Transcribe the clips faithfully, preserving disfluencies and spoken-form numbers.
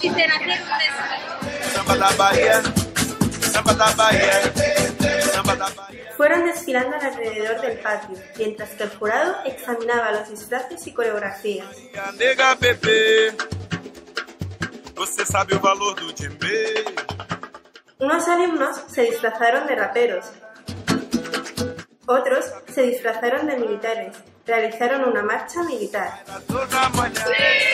consiste en hacer un desfile. Samba da Bahia, samba da Bahia, samba da Bahia. Fueron desfilando alrededor del patio, mientras que el jurado examinaba los disfraces y coreografías. Nega bebê, você sabe o valor do djembe. Unos alumnos se disfrazaron de raperos, otros se disfrazaron de militares, realizaron una marcha militar. Toda manhã.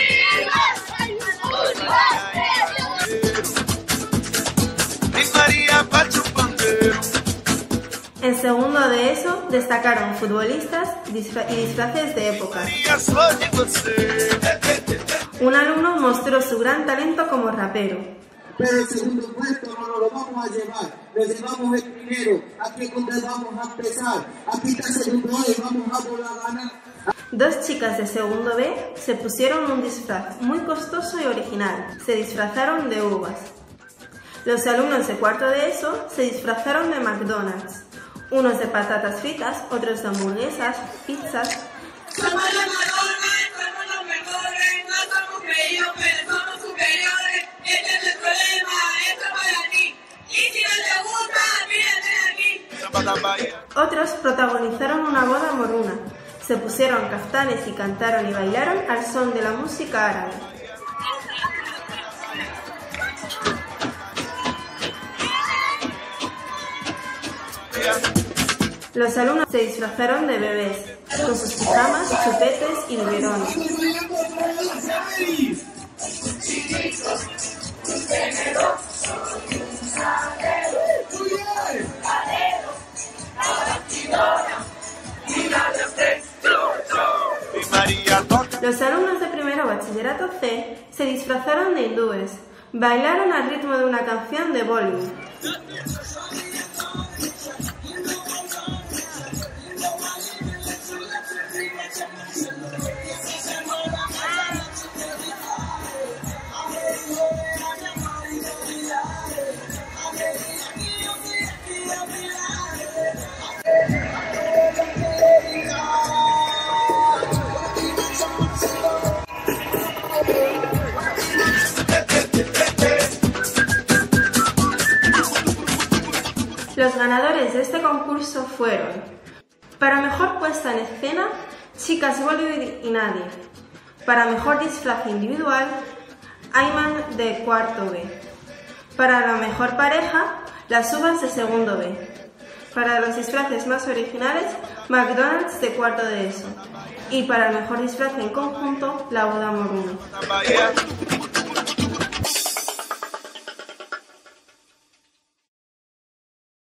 Miss Maria bate o pandeiro. En segundo de eso destacaron futbolistas disfra- y disfraces de época. Maria sou de você. Un alumno mostró su gran talento como rapero. Pero el segundo puesto no nos lo vamos a llevar, lo llevamos el primero, aquí es donde vamos a empezar, aquí está el segundo A y vamos a volver a ganar. Dos chicas de segundo B se pusieron un disfraz muy costoso y original, se disfrazaron de uvas. Los alumnos de cuarto de eso se disfrazaron de McDonald's, unos de patatas fritas, otros de hamburguesas, pizzas. Somos los mejores, somos los mejores, no somos creídos, pero somos superiores. Este es el problema, esto es para ti. Y si no te gusta, mírate de aquí. Samba da Bahia. Otros protagonizaron una boda moruna, se pusieron caftanes y cantaron y bailaron al son de la música árabe. Los alumnos se disfrazaron de bebés, con sus pijamas, chupetes y biberones. Miss Maria toca. Los alumnos de primero bachillerato C se disfrazaron de hindúes, bailaron al ritmo de una canción de Bollywood. Los ganadores de este concurso fueron: para mejor puesta en escena, Chicas Bollywood y Nadie; para mejor disfraz individual, Ayman de cuarto B; para la mejor pareja, Las Uvas de segundo B; para los disfraces más originales, McDonald's de cuarto de eso; y para el mejor disfraz en conjunto, La Boda Moruna. Da Bahia.